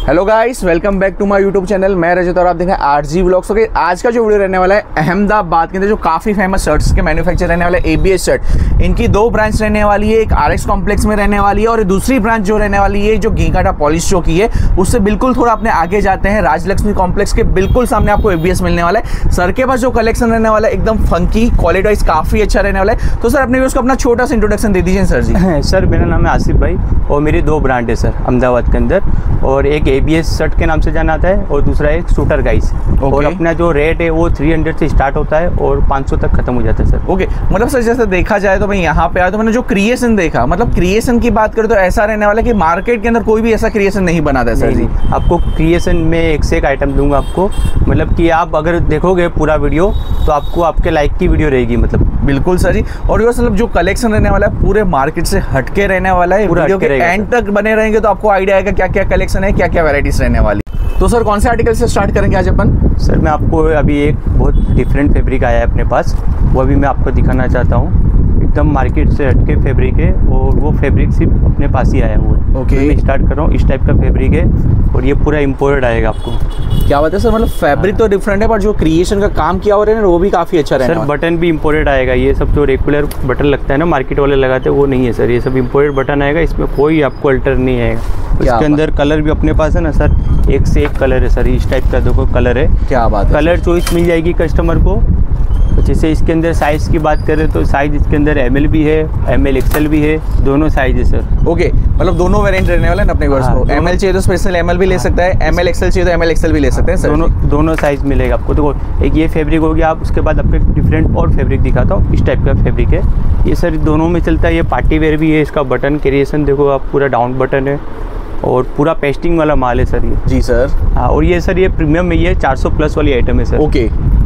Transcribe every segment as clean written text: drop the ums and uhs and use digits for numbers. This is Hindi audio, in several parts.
Hello guys, welcome back to my YouTube channel. मैं रजत और आप देखें आरजी व्लॉग्स। ओके, आज का जो वीडियो रहने वाला है अहमदाबाद के अंदर जो काफ़ी फेमस शर्ट्स के मैन्युफैक्चर रहने वाले एबीएस शर्ट, इनकी दो ब्रांच रहने वाली है। एक आरएक्स कॉम्प्लेक्स में रहने वाली है और दूसरी ब्रांच जो रहने वाली है जो घीकाटा पॉलिश चौक की है, उससे बिल्कुल थोड़ा अपने आगे जाते हैं। राजलक्ष्मी कॉम्प्लेक्स के बिल्कुल सामने आपको एबीएस मिलने वाला है। सर के पास जो कलेक्शन रहने वाला है एकदम फंकी, क्वालिटी वाइज काफ़ी अच्छा रहने वाला है। तो सर अपने व्यूअर्स को अपना छोटा सा इंट्रोडक्शन दे दीजिए सर जी। सर मेरा नाम है आसिफ भाई और मेरी दो ब्रांड है सर अहमदाबाद के अंदर, और एक एबीएस शर्ट के नाम से जाना आता है और दूसरा एक शूटर गाइस। और अपना जो रेट है वो 300 से स्टार्ट होता है और 500 तक खत्म हो जाता है सर। ओके, मतलब सर जैसे देखा जाए तो मैं यहाँ पे आया तो मैंने जो क्रिएशन देखा, मतलब क्रिएशन की बात करें तो ऐसा रहने वाला है कि मार्केट के अंदर कोई भी ऐसा क्रिएशन नहीं बनाता है सर जी। आपको क्रिएशन में एक से एक आइटम दूंगा आपको, मतलब कि आप अगर देखोगे पूरा वीडियो तो आपको आपके लाइक की वीडियो रहेगी मतलब। बिल्कुल सर जी। और ये मतलब जो कलेक्शन रहने वाला है पूरे मार्केट से हटके रहने वाला है। वीडियो के एंड तक बने रहेंगे तो आपको आइडिया आएगा क्या क्या कलेक्शन है, क्या क्या वैरायटीज रहने वाली। तो सर कौन से आर्टिकल से स्टार्ट करेंगे आज अपन? सर मैं आपको अभी एक बहुत डिफरेंट फैब्रिक आया है अपने पास, वो अभी मैं आपको दिखाना चाहता हूँ। एकदम मार्केट से हटके फैब्रिक है और वो फैब्रिक सिर्फ अपने पास ही आया हुआ है। ओके, मैं स्टार्ट कर रहा हूँ। इस टाइप का फैब्रिक है और ये पूरा इम्पोर्टेड आएगा आपको। क्या बात है सर, मतलब फैब्रिक तो डिफरेंट है पर जो क्रिएशन का काम किया हो रहा है वो भी काफ़ी अच्छा रहेगा। सर बटन भी इम्पोर्टेड आएगा। ये सब जो रेगुलर बटन लगता है ना मार्केट वाले लगाते हैं वो नहीं है सर, ये सब इम्पोर्टेड बटन आएगा। इसमें कोई आपको अल्टर नहीं आएगा। इसके अंदर कलर भी अपने पास है ना सर, एक से एक कलर है सर। इस टाइप का देखो कलर है। क्या बात है, कलर चॉइस मिल जाएगी कस्टमर को। जैसे इसके अंदर साइज़ की बात करें तो साइज़ इसके अंदर ML भी है, ML XL भी है, दोनों साइज है सर। ओके, मतलब दोनों वेरिएंट रहने वाले हैं अपने व्यूअर्स को। ML चाहिए तो स्पेशल ML भी ले सकता है, ML XL चाहिए तो ML XL भी ले सकते हैं सर। दोनों साइज़ मिलेगा आपको। देखो एक ये फैब्रिक हो गया, आप उसके बाद आपको एक डिफरेंट और फैब्रिक दिखाता हूँ। इस टाइप का फैब्रिक है ये सर, दोनों में चलता है। ये पार्टी वेयर भी है। इसका बटन क्रिएशन देखो आप, पूरा डाउन बटन है और पूरा पेस्टिंग वाला माल है सर ये। जी सर। हाँ, और ये सर ये प्रीमियम में ये 400 प्लस वाली आइटम है सर। ओके,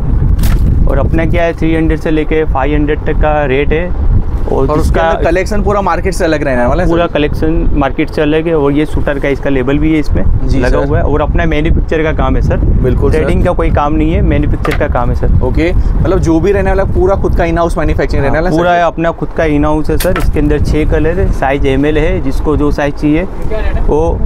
और अपना क्या है 300 से लेके 500 तक का रेट है। और उसका कलेक्शन पूरा मार्केट से अलग रहने वाला है। पूरा कलेक्शन मार्केट से अलग है। और ये शूटर का इसका लेबल भी है इसमें लगा हुआ है। और अपना मैन्युफैक्चर का काम है सर। बिल्कुल, ट्रेडिंग का कोई काम नहीं है, मैन्युफैक्चर का काम है सर। ओके, मतलब जो भी रहने वाला पूरा खुद का इन हाउस मैन्युफैक्चरिंग रहने वाला पूरा है अपना खुद का इन हाउस है सर। इसके अंदर 6 कलर है, साइज ML है, जिसको जो साइज चाहिए वो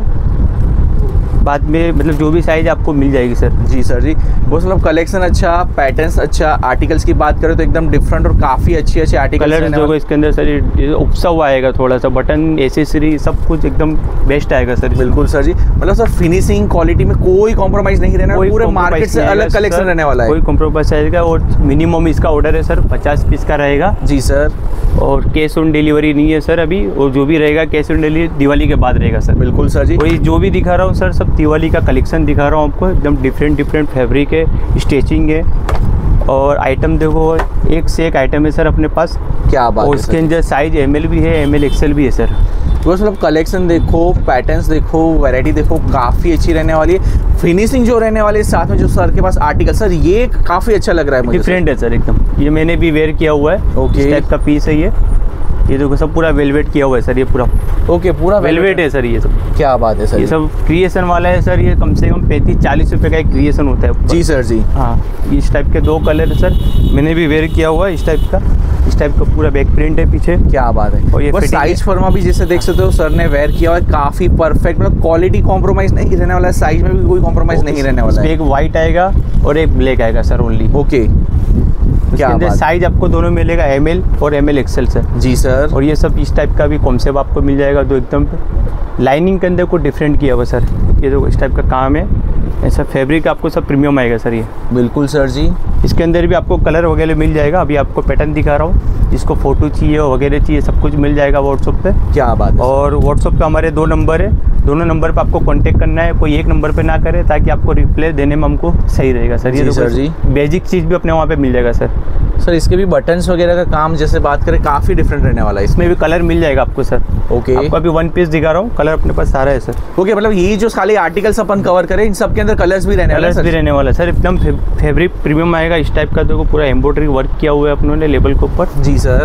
बाद में मतलब जो भी साइज आपको मिल जाएगी सर। जी सर जी। बस मतलब कलेक्शन अच्छा, पैटर्न्स अच्छा, आर्टिकल्स की बात करें तो एकदम डिफरेंट और काफ़ी अच्छे अच्छे आर्टिकल्स कलर जो इसके अंदर सर उपसा आएगा थोड़ा सा, बटन एसेसरी सब कुछ एकदम बेस्ट आएगा सर। बिल्कुल सर जी। मतलब सर फिनिशिंग क्वालिटी में कोई कॉम्प्रोमाइज़ नहीं रहना, पूरे मार्केट से अलग कलेक्शन रहने वाला है। कोई कॉम्प्रोमाइज़ आएगा। और मिनिमम इसका ऑर्डर है सर 50 पीस का रहेगा। जी सर। और कैश ऑन डिलीवरी नहीं है सर अभी, और जो भी रहेगा कैश ऑन डिलीवरी दिवाली के बाद रहेगा सर। बिल्कुल सर जी। वही जो भी दिखा रहा हूँ सर सब दिवाली का कलेक्शन दिखा रहा हूँ आपको। एकदम डिफरेंट फैब्रिक है, स्टिचिंग है और आइटम देखो एक से एक आइटम है सर अपने पास। क्या बात है। उसके अंदर साइज ML भी है, ML XL भी है सर। तो मतलब कलेक्शन देखो, पैटर्न्स देखो, वैरायटी देखो, काफ़ी अच्छी रहने वाली है। फिनिशिंग जो रहने वाली है, साथ में जो सर के पास आर्टिकल सर ये काफ़ी अच्छा लग रहा है मुझे। डिफरेंट है सर एकदम। ये मैंने भी वेयर किया हुआ है। ओके, इस टाइप का पीस है ये देखो सब पूरा वेलवेट किया हुआ है सर। ये पूरा ओके, पूरा वेलवेट है सर ये सब। क्या बात है सर। ये सब क्रिएशन वाला है सर। ये कम से कम 35-40 रुपये का एक क्रिएशन होता है। जी सर जी। हाँ, इस टाइप के 2 कलर है सर, मैंने भी वेयर किया हुआ है इस टाइप का। इस टाइप का पूरा बैक प्रिंट है पीछे। क्या बात है। और ये साइज फर्मा भी जैसे देख सकते हो सर ने वेयर किया हुआ है, काफ़ी परफेक्ट। मतलब क्वालिटी कॉम्प्रोमाइज़ नहीं रहने वाला है, साइज में भी कोई कॉम्प्रोमाइज़ नहीं रहने वाला है। एक वाइट आएगा और एक ब्लैक आएगा सर ओनली। ओके, क्या बात। साइज आपको दोनों मिलेगा ML और ML XL सर। जी सर। और ये सब इस टाइप का भी कॉन्सेप्ट आपको मिल जाएगा। तो एकदम लाइनिंग के अंदर को डिफरेंट किया हुआ सर। ये जो इस टाइप का काम है, ऐसा फैब्रिक आपको सब प्रीमियम आएगा सर ये। बिल्कुल सर जी। इसके अंदर भी आपको कलर वगैरह मिल जाएगा। अभी आपको पैटर्न दिखा रहा हूँ, जिसको फ़ोटो चाहिए वगैरह चाहिए सब कुछ मिल जाएगा व्हाट्सअप पे। क्या बात है। और व्हाट्सअप पे हमारे 2 नंबर है, दोनों नंबर पे आपको कांटेक्ट करना है। कोई एक नंबर पे ना करे ताकि आपको रिप्लाई देने में हमको सही रहेगा सर। ये सर जी बेसिक चीज़ भी अपने वहाँ पे मिल जाएगा सर। सर इसके भी बटन्स वगैरह का काम जैसे बात करें काफ़ी डिफरेंट रहने वाला है। इसमें भी कलर मिल जाएगा आपको सर। ओके, आपको अभी 1 पीस दिखा रहा हूँ, कलर अपने पास सारा है सर। ओके, मतलब ये जो खाली आर्टिकल्स अपन कवर करें इन सब के अंदर कलर्स भी रहने वाला है सर। एकदम फैब्रिक प्रीमियम आएगा इस टाइप का। देखो पूरा एम्ब्रॉयडरी वर्क किया हुआ है अपनों ने लेबल के ऊपर। जी सर।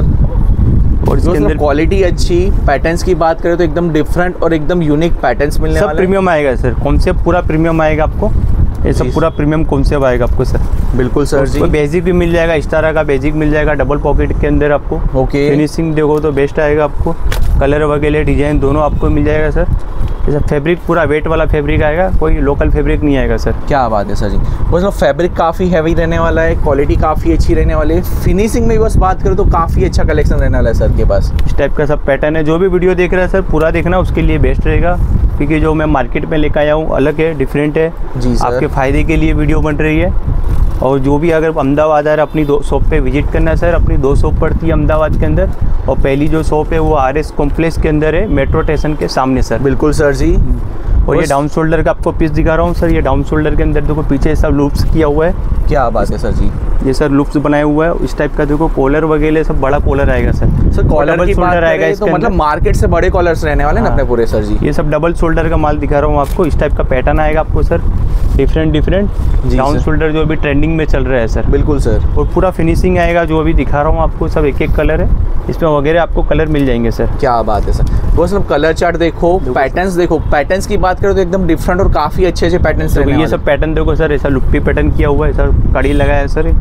और इसके अंदर अंदर क्वालिटी अच्छी, पैटर्न्स की बात करें तो एकदम डिफरेंट और एकदम यूनिक पैटर्न्स मिलने वाले हैं। सब प्रीमियम आएगा सर, कॉन्सेप्ट पूरा प्रीमियम आएगा आपको। ये सब पूरा प्रीमियम कॉन्सेप्ट आएगा आपको सर। बिल्कुल सर जी। बेसिक भी मिल जाएगा, इस तरह का बेसिक मिल जाएगा डबल पॉकेट के अंदर आपको। ओके, फिनिशिंग देखो तो बेस्ट आएगा आपको। कलर वगैरह डिजाइन दोनों आपको मिल जाएगा सर। ये सब फैब्रिक पूरा वेट वाला फैब्रिक आएगा, कोई लोकल फैब्रिक नहीं आएगा सर। क्या बात है सर जी। बस फैब्रिक काफ़ी हैवी रहने वाला है, क्वालिटी काफ़ी अच्छी रहने वाली है। फिनिशिंग में बस बात करें तो काफ़ी अच्छा कलेक्शन रहने वाला है सर के पास। इस टाइप का सब पैटर्न है। जो भी वीडियो देख रहा है सर पूरा देखना, उसके लिए बेस्ट रहेगा, क्योंकि जो मैं मार्केट में लेकर आया हूँ अलग है, डिफरेंट है जी सर। आपके फ़ायदे के लिए वीडियो बन रही है। और जो भी अगर अहमदाबाद आ रहा है अपनी 2 शॉप पे विजिट करना है सर। अपनी 2 शॉप पड़ती है अहमदाबाद के अंदर, और पहली जो शॉप है वो RS कॉम्प्लेक्स के अंदर है, मेट्रो स्टेशन के सामने सर। बिल्कुल सर जी। और ये डाउन शोल्डर का आपको पीस दिखा रहा हूँ सर। ये डाउन शोल्डर के अंदर देखो पीछे सब लूप्स किया हुआ है। क्या बात है सर जी। ये सर लूप्स बनाया हुआ है। इस टाइप का देखो कॉलर वगैरह सब बड़ा कॉलर आएगा सर। कॉलर की बात आएगा तो मतलब मार्केट से बड़े कॉलर्स रहने वाले ना अपने पूरे सर जी। ये सब डबल शोल्डर का माल दिखा रहा हूँ आपको। इस टाइप का पैटर्न आएगा आपको सर, डिफरेंट डाउन शोल्डर जो अभी ट्रेंडिंग में चल रहा है सर। बिल्कुल सर। और पूरा फिनिशिंग आएगा, जो अभी दिखा रहा हूँ आपको सब एक कलर है इसमें वगैरह आपको कलर मिल जाएंगे सर। क्या बात है सर। वो सब कलर चार्ट देखो, पैटर्न्स देखो। पैटर्न्स की बात करें तो एकदम डिफरेंट और काफ़ी अच्छे पैटर्न्स रहने वाले। ये सब पैटर्न देखो सर, ऐसा लुप्पी पैटर्न किया हुआ है सर, कड़ी लगाया है सर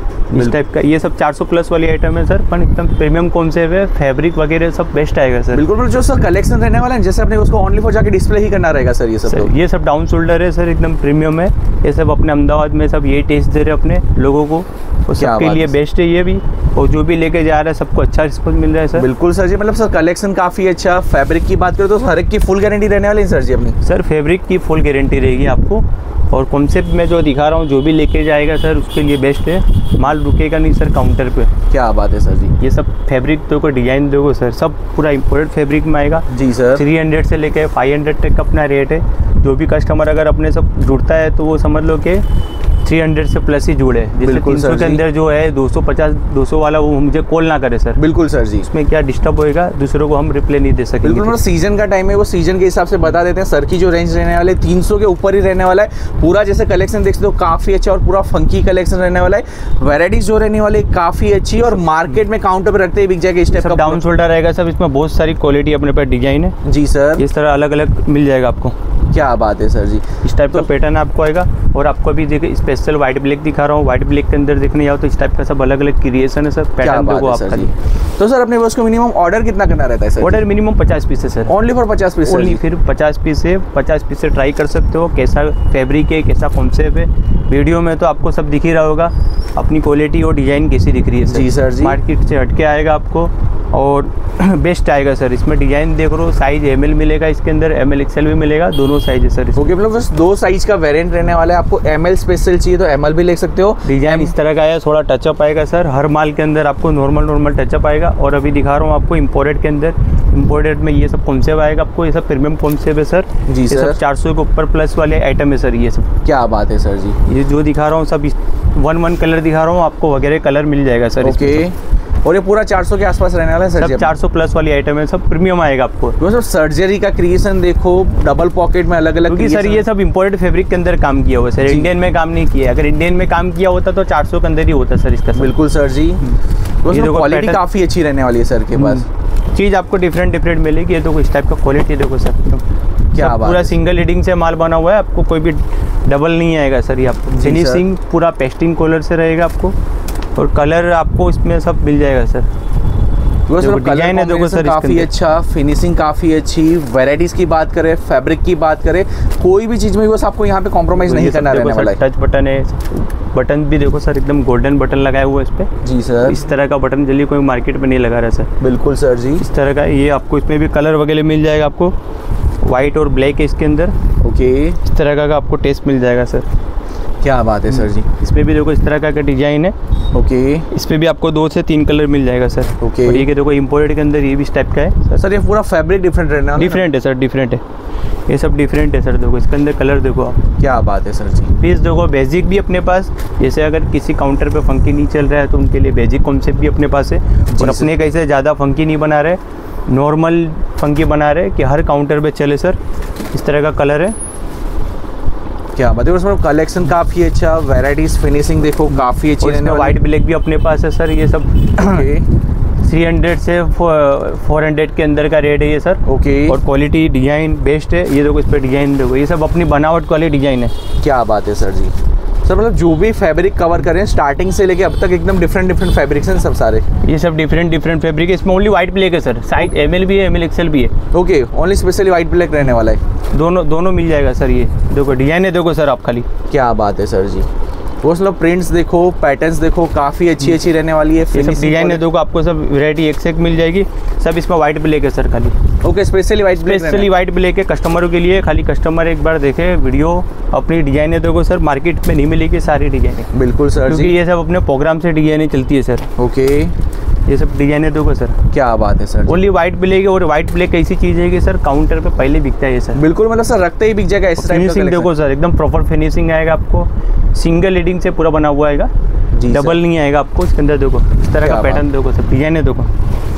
इस टाइप का। ये सब 400 प्लस वाली आइटम है सर, पर एकदम प्रीमियम कॉन्सेप्ट है, फैब्रिक वगैरह सब बेस्ट आएगा सर। बिल्कुल जो सर कलेक्शन रहने वाला है, जैसे अपने उसको ऑनली फॉर जाके डिस्प्ले ही करना रहेगा सर। ये सब ये सब डाउन शोल्डर है सर, एकदम प्रीमियम है। ये सब अपने अहमदाबाद में सब ये टेस्ट दे रहे अपने लोगों को, और सबके लिए बेस्ट है ये भी। और जो भी लेके जा रहा है सबको अच्छा रिस्पॉन्स मिल रहा है सर। बिल्कुल सर जी। मतलब सर कलेक्शन काफ़ी अच्छा। फैब्रिक की बात करें तो हर एक की फुल गारंटी रहने वाली है सर जी अपनी। सर फैब्रिक की फुल गारंटी रहेगी आपको, और कॉन्सेप्ट में जो दिखा रहा हूँ जो भी लेके जाएगा सर उसके लिए बेस्ट है। माल रुकेगा नहीं सर काउंटर पे। क्या बात है सर जी। ये सब फैब्रिक देखो, डिजाइन देखो सर, सब पूरा इम्पोर्टेड फैब्रिक में आएगा जी सर। 300 से लेके 500 तक का अपना रेट है। जो भी कस्टमर अगर अपने सब जुड़ता है तो वो समझ लो कि 300 से प्लस ही जुड़े। जैसे 300 के अंदर जो है 250 200 वाला वो मुझे कॉल ना करे सर। बिल्कुल सर जी। इसमें क्या डिस्टर्ब होएगा, दूसरों को हम रिप्लाई नहीं दे सकेंगे। बिल्कुल मतलब सीजन का टाइम है, वो सीजन के हिसाब से बता देते हैं। सर की जो रेंज रहने वाले 300 के ऊपर ही रहने वाला है। पूरा जैसे कलेक्शन देख सकते हो काफ़ी अच्छा और पूरा फंकी कलेक्शन रहने वाला है। वैराइटीज जो रहने वाली काफ़ी अच्छी, और मार्केट में काउंटर पर रखते ही बिक जाएगा। इस टाइप का डाउन शोल्डर रहेगा सब, इसमें बहुत सारी क्वालिटी अपने पास डिजाइन है जी सर। इस तरह अलग अलग मिल जाएगा आपको। क्या बात है सर जी। इस टाइप का पैटर्न आपको आएगा। और आपको अभी देखिए स्पेशल व्हाइट ब्लैक दिखा रहा हूँ। व्हाइट ब्लैक के अंदर देखने जाओ तो इस टाइप का सब अलग अलग क्रिएशन है सर। पैटर्न देखो आप खाली। तो सर अपने उसको मिनिमम ऑर्डर कितना करना रहता है सर? ऑर्डर मिनिमम 50 पीस है sir. Only for 50 piece? Only फिर 50 पीस है। 50 पीस से ट्राई कर सकते हो कैसा फैब्रिक है, कैसा कॉन्सेप्ट है। वीडियो में तो आपको सब दिख ही रहा होगा अपनी क्वालिटी और डिज़ाइन कैसी दिख रही है सर। जी सर जी। मार्केट से हटके आएगा आपको और बेस्ट आएगा सर। इसमें डिजाइन देख लो, साइज ML मिलेगा इसके अंदर, ML XL भी मिलेगा, दोनों साइज है सर। ओके मतलब बस 2 साइज का वेरिएंट रहने वाला है। आपको ML स्पेशल चाहिए तो ML भी ले सकते हो। डिजाइन इस तरह का है, थोड़ा टचअप आएगा सर। हर माल के अंदर आपको नॉर्मल टचअप आएगा। और अभी दिखा रहा हूँ आपको इम्पोर्टेड के अंदर, इम्पोर्टेड में ये सब कॉन्सेप्ट आएगा आपको। ये सब प्रीमियम कॉन्सेप्ट है सर जी सर। ये सब 400 के ऊपर प्लस वाले आइटम है सर ये सब। क्या बात है सर जी। ये जो दिखा रहा हूँ सब 1 कलर दिखा रहा हूँ आपको, वगैरह कलर मिल जाएगा सर। ओके। और ये पूरा 400 के आसपास रहने वाला है सर। सब 400 प्लस वाली आइटम है, सब प्रीमियम आएगा आपको। वो सब सर्जरी का क्रिएशन देखो, डबल पॉकेट में अलग अलग। क्योंकि सर ये सब इम्पोर्टेड फैब्रिक के अंदर काम किया हुआ है सर, इंडियन में काम नहीं किया। अगर इंडियन में काम किया होता तो 400 के अंदर ही होता सर इसका। बिल्कुल सर जी। क्वालिटी काफ़ी अच्छी रहने वाली है सर के पास। चीज़ आपको डिफरेंट मिलेगी। ये देखो इस टाइप का क्वालिटी देखो सर। क्या बात। पूरा सिंगल हीडिंग से माल बना हुआ है, आपको कोई भी डबल नहीं आएगा सर। ये आपको फिनिशिंग पूरा पेस्टिंग कलर से रहेगा आपको, और कलर आपको इसमें सब मिल जाएगा सर। डिजाइन है देखो सर काफ़ी अच्छा, फिनिशिंग काफ़ी अच्छी। वैराइटीज़ की बात करें, फैब्रिक की बात करें, कोई भी चीज़ में बस आपको यहाँ पे कॉम्प्रोमाइज़ नहीं करना रहने वाला है। टच बटन है, बटन भी देखो सर एकदम गोल्डन बटन लगाया हुआ है इस पर जी सर। इस तरह का बटन जल्दी कोई मार्केट में नहीं लगा रहा सर। बिल्कुल सर जी। इस तरह का ये आपको इसमें भी कलर वगैरह मिल जाएगा आपको, वाइट और ब्लैक है इसके अंदर। ओके। इस तरह का आपको टेस्ट मिल जाएगा सर। क्या बात है सर जी। इसमें भी देखो इस तरह का डिजाइन है। ओके। इसमें भी आपको 2 से 3 कलर मिल जाएगा सर। ओके। और ये कि देखो इम्पोर्टेड के अंदर ये भी इस टाइप का है सर। ये पूरा फैब्रिक डिफरेंट रहना है। डिफरेंट है सर, डिफरेंट है। ये सब डिफरेंट है सर। देखो इसके अंदर कलर देखो आप। क्या बात है सर जी। पीस देखो बेसिक भी अपने पास, जैसे अगर किसी काउंटर पे फंकी नहीं चल रहा है तो उनके लिए बेसिक कॉन्सेप्ट भी अपने पास है। और अपने कैसे ज़्यादा फंकी नहीं बना रहे, नॉर्मल फंकी बना रहे कि हर काउंटर पे चले सर। इस तरह का कलर है। क्या मतलब उसमें कलेक्शन काफ़ी अच्छा, वैराइटीज फिनिशिंग देखो काफ़ी अच्छी रहने वाली। वाइट ब्लैक भी अपने पास है सर। ये सब 300 से 400 के अंदर का रेट है ये सर। ओके। और क्वालिटी डिजाइन बेस्ट है। ये देखो इस पर डिजाइन देखो, ये सब अपनी बनावट वाली डिजाइन है। क्या बात है सर जी। सर मतलब जो भी फैब्रिक कवर करें स्टार्टिंग से लेके अब तक एकदम डिफरेंट फैब्रिक्स हैं सब सारे। ये सब डिफरेंट फैब्रिक है। इसमें ओनली वाइट ब्लैक है सर, साइज ML भी है, ML XL भी है। Okay, only specially white black रहने वाला है। दोनों मिल जाएगा सर। ये देखो डिजाइन है, देखो सर आप खाली। क्या बात है सर जी। वो मतलब प्रिंट्स देखो, पैटर्न्स देखो, काफ़ी अच्छी रहने वाली है। डिजाइन है देखो, आपको सब वैरायटी एक से एक मिल जाएगी। सब इसमें वाइट ब्लैक है सर खाली। ओके, स्पेशली वाइट बिल्कुल सर, क्योंकि ये सब अपने प्रोग्राम से डिजाइने चलती है सर। ओके, ये सब डिजाइन है देखो सर। क्या बात है सर। ओनली वाइट ब्लैक है, और वाइट ब्लैक ऐसी चीज़ है कि सर काउंटर पे पहले बिकता है ये सर। बिल्कुल, मतलब सर रखते ही बिक जाएगा इस टाइप का। फिनिशिंग देखो सर, एकदम प्रॉपर फिनिशिंग आएगा आपको। सिंगल लीडिंग से पूरा बना हुआ आएगा, डबल नहीं आएगा आपको इसके अंदर। देखो इस तरह का पैटर्न देखो सर, डिजाइन है देखो।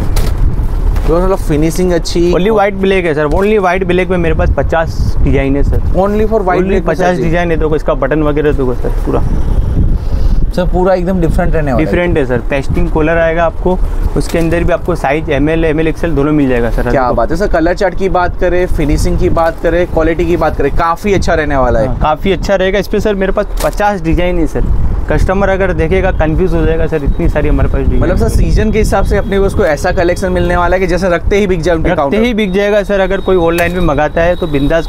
तो मतलब फिनिशिंग अच्छी। ओनली वाइट ब्लैक है सर। ओनली वाइट ब्लैक में मेरे पास 50 डिजाइन है sir. Only for white black 50 design है। देखो इसका बटन वगैरह देखो सर, पूरा सर पूरा एकदम डिफरेंट रहने वाला है। डिफरेंट है सर। पेस्टिंग कॉलर आएगा आपको, उसके अंदर भी आपको साइज ML XL दोनों मिल जाएगा सर। क्या बात है सर। कलर चार्ट की बात करें, फिनिशिंग की बात करें, क्वालिटी की बात करें, काफ़ी अच्छा रहने वाला है। काफ़ी अच्छा रहेगा। इस पर सर मेरे पास 50 डिजाइन है सर। कस्टमर अगर देखेगा कंफ्यूज हो जाएगा सर, इतनी सारी हमारे पास। मतलब सर सीजन के हिसाब से अपने को उसको ऐसा कलेक्शन मिलने वाला है कि जैसे रखते ही बिक जाए उनके काउंटर। रखते ही बिक जाएगा सर। अगर कोई ऑनलाइन में मंगाता है तो बिंदास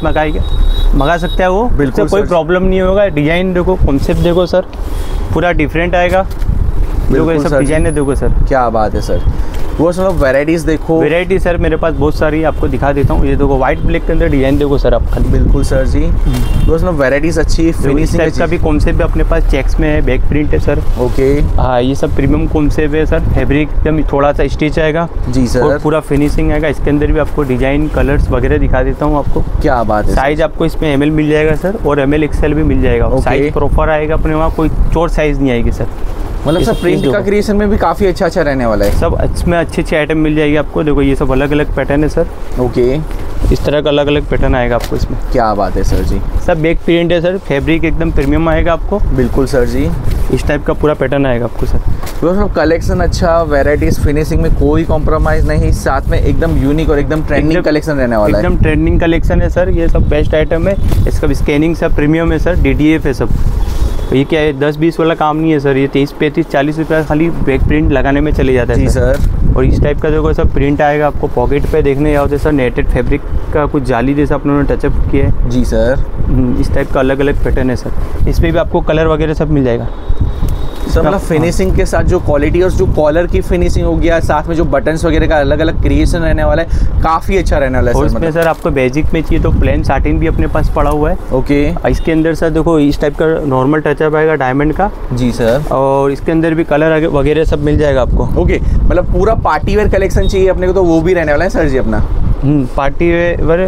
मंगा सकता है वो, बिल्कुल कोई प्रॉब्लम नहीं होगा। डिजाइन देखो, कॉन्सेप्ट देखो सर, पूरा डिफरेंट आएगा। देखो ये सब डिजाइन है देखो सर। क्या बात है सर। वो सब वैरायटीज़ देखो। वैरायटी सर मेरे पास बहुत सारी आपको दिखा देता हूँ। ये देखो वाइट ब्लैक के अंदर डिजाइन देखो सर आप खाली। बिल्कुल सर जी। वो सब वैरायटीज़ अच्छी, फिनिशिंग का भी कॉन्सेप्ट भी अपने पास चेक्स में है, बैक प्रिंट है सर। ओके, हाँ ये सब प्रीमियम कॉन्सेप्ट है सर। फैब्रिक एकदम थोड़ा सा स्टिच आएगा जी सर, और पूरा फिनिशिंग आएगा। इसके अंदर भी आपको डिजाइन, कलर्स वगैरह दिखा देता हूँ आपको। क्या बात है। साइज आपको इसमें ML मिल जाएगा सर, और ML XL भी मिल जाएगा। साइज प्रॉपर आएगा अपने वहाँ, कोई चोर साइज नहीं आएगी सर। मतलब सर प्रिंट का क्रिएशन में भी काफ़ी अच्छा रहने वाला है। सब इसमें अच्छे आइटम मिल जाएगी आपको। देखो ये सब अलग अलग पैटर्न है सर। ओके, इस तरह का अलग अलग पैटर्न आएगा आपको इसमें। क्या बात है सर जी। सब बैक प्रिंट है सर। फैब्रिक एकदम प्रीमियम आएगा आपको। बिल्कुल सर जी। इस टाइप का पूरा पैटर्न आएगा आपको सर। तो सब कलेक्शन अच्छा, वैरायटीज, फिनिशिंग में कोई कॉम्प्रोमाइज़ नहीं, साथ में एकदम यूनिक और एकदम ट्रेंडिंग कलेक्शन रहने वाला है। एकदम ट्रेंडिंग कलेक्शन है सर। ये सब बेस्ट आइटम है। इसका भी स्कैनिंग सब प्रीमियम है सर, DTF है सब। तो ये क्या है, 10-20 वाला काम नहीं है सर। ये 30-35-40 रुपये खाली बैक प्रिंट लगाने में चले जाता है जी सर। और इस टाइप का देखो सब प्रिंट आएगा आपको। पॉकेट पे देखने जाओ तो सर नेटेड फैब्रिक का कुछ जाली जैसा अपने टचअप किया है जी सर। इस टाइप का अलग अलग पैटर्न है सर। इसमें भी आपको कलर वगैरह सब मिल जाएगा सर। मतलब फिनिशिंग के साथ जो क्वालिटी और जो कॉलर की फिनिशिंग हो गया, साथ में जो बटन्स वगैरह का अलग अलग क्रिएशन रहने वाला है, काफ़ी अच्छा रहने वाला है सर। इसमें सर आपको बेसिक में चाहिए तो प्लेन साटिन भी अपने पास पड़ा हुआ है। ओके, इसके अंदर सर देखो इस टाइप का नॉर्मल टचअप आएगा डायमंड का जी सर। और इसके अंदर भी कलर वगैरह सब मिल जाएगा आपको। ओके, मतलब पूरा पार्टी वेयर कलेक्शन चाहिए अपने को तो वो भी रहने वाला है सर जी अपना। पार्टी वेयर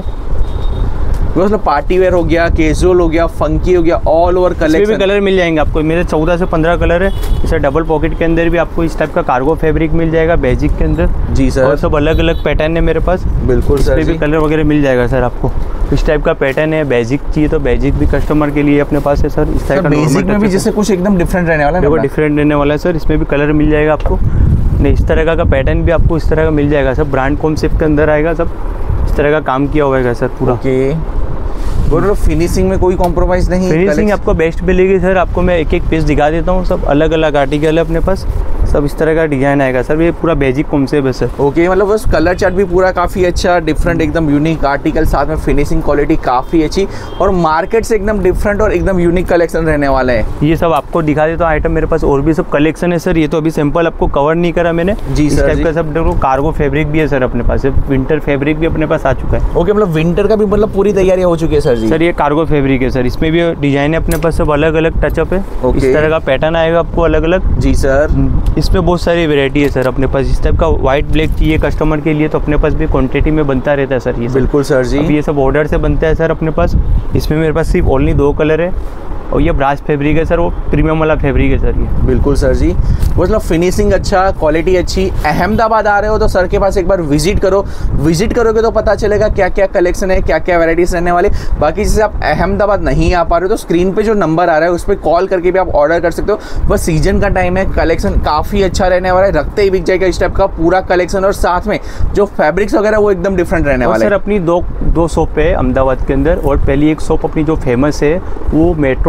मतलब पार्टी वेयर हो गया, कैजुअल हो गया, फंकी हो गया, ऑल ओवर कलेक्शन। भी कलर मिल जाएंगे आपको। मेरे 14 से 15 कलर है। जैसे डबल पॉकेट के अंदर भी आपको इस टाइप का कार्गो फैब्रिक मिल जाएगा बेसिक के अंदर जी सर। और सब अलग अलग पैटर्न है मेरे पास। बिल्कुल सर जी। भी कलर वगैरह मिल जाएगा सर आपको। इस टाइप का पैटर्न है। बेसिक चाहिए तो बेसिक भी कस्टमर के लिए अपने पास है सर। इस टाइप का बेसिक में भी जैसे कुछ एकदम डिफरेंट रहने वाला है। देखो डिफरेंट रहने वाला है सर। इसमें भी कलर मिल जाएगा आपको। नहीं, इस तरह का पैटर्न भी आपको इस तरह का मिल जाएगा सब। ब्रांड कॉन्सेप्ट के अंदर आएगा सब। इस तरह का काम किया होगा सर पूरा। ओके, बोलो फिनिशिंग में कोई कॉम्प्रोमाइज़ नहीं। फिनिशिंग आपको बेस्ट मिलेगी सर। आपको मैं एक एक पीस दिखा देता हूँ। सब अलग अलग आर्टिकल है अपने पास। सब इस तरह का डिजाइन आएगा सर। ये पूरा बेसिक कॉन्सेप्ट है सर। ओके, मतलब बस कलर चार्ट भी पूरा काफ़ी अच्छा, डिफरेंट एकदम यूनिक आर्टिकल, साथ में फिनिशिंग क्वालिटी काफ़ी अच्छी और मार्केट से एकदम डिफरेंट और एकदम यूनिक कलेक्शन रहने वाला है। ये सब आपको दिखा देता हूँ आइटम। मेरे पास और भी सब कलेक्शन है सर। ये तो अभी सैंपल आपको कवर नहीं करा मैंने जी सर। इस टाइप का सब देखो। कार्गो फैब्रिक भी है सर अपने पास। विंटर फैब्रिक भी अपने पास आ चुका है। ओके, मतलब विंटर का भी मतलब पूरी तैयारी हो चुकी है सर जी। सर ये कार्गो फैब्रिक है सर। इसमें भी डिजाइन है अपने पास। सब अलग अलग टचअप है। इस तरह का पैटर्न आएगा आपको अलग अलग जी सर। इसमें बहुत सारी वैरायटी है सर अपने पास। इस टाइप का व्हाइट ब्लैक चाहिए कस्टमर के लिए तो अपने पास भी क्वांटिटी में बनता रहता है सर। ये बिल्कुल सर जी। अब ये सब ऑर्डर से बनता है सर अपने पास। इसमें मेरे पास सिर्फ ओनली 2 कलर है और ये ब्रास फैब्रिक है सर। वो प्रीमियम वाला फैब्रिक है सर ये। बिल्कुल सर जी। मतलब फिनिशिंग अच्छा, क्वालिटी अच्छी। अहमदाबाद आ रहे हो तो सर के पास एक बार विजिट करो। विजिट करोगे तो पता चलेगा क्या क्या कलेक्शन है, क्या क्या वैराइटीज रहने वाली। बाकी जैसे आप अहमदाबाद नहीं आ पा रहे हो तो स्क्रीन पे जो नंबर आ रहा है उस पर कॉल करके भी आप ऑर्डर कर सकते हो। बस सीजन का टाइम है, कलेक्शन काफ़ी अच्छा रहने वाला है। रखते ही बिक जाएगा इस टाइप का पूरा कलेक्शन और साथ में जो फैब्रिक्स वगैरह वो एकदम डिफरेंट रहने वाले हैं। सर अपनी दो शॉप है अहमदाबाद के अंदर और पहली एक शॉप अपनी जो फेमस है वो मेट्रो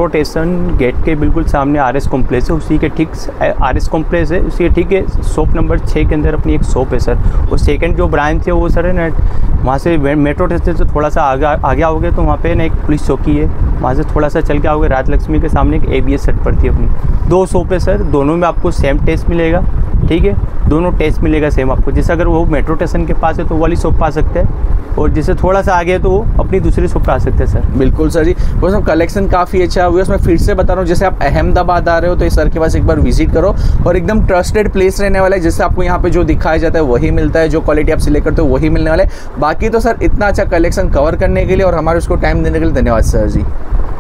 मेट्रो स्टेशन गेट के बिल्कुल सामने RS कॉम्प्लेक्स है, उसी के ठीक RS कॉम्प्लेक्स है, उसी के ठीक है शॉप नंबर 6 के अंदर अपनी एक शॉप है सर। और सेकंड जो ब्रांच है वो सर है ना, वहाँ से मेट्रो स्टेशन से थोड़ा सा आगे आओगे तो वहाँ पे ना एक पुलिस चौकी है, वहाँ से थोड़ा सा चल के आओगे, राजलक्ष्मी के सामने एक ABS सेट पड़ती है अपनी। 2 शॉप है सर, दोनों में आपको सेम टेस्ट मिलेगा, ठीक है, दोनों टेस्ट मिलेगा सेम आपको। जैसे अगर वो मेट्रो स्टेशन के पास है तो वो वाली शॉप आ सकते हैं, और जैसे थोड़ा सा आगे है तो वो अपनी दूसरी शॉप पे आ सकते हैं सर। बिल्कुल सर जी, वो सब कलेक्शन काफ़ी अच्छा हुआ है। मैं फिर से बता रहा हूँ, जैसे आप अहमदाबाद आ रहे हो तो इस सर के पास एक बार विजिट करो, और एकदम ट्रस्टेड प्लेस रहने वाला है। जैसे आपको यहाँ पे जो दिखाया जाता है वही मिलता है, जो क्वालिटी आप सिलेक्ट करते हो वही मिलने वाला है। बाकी तो सर इतना अच्छा कलेक्शन कवर करने के लिए और हमारे उसको टाइम देने के लिए धन्यवाद सर जी।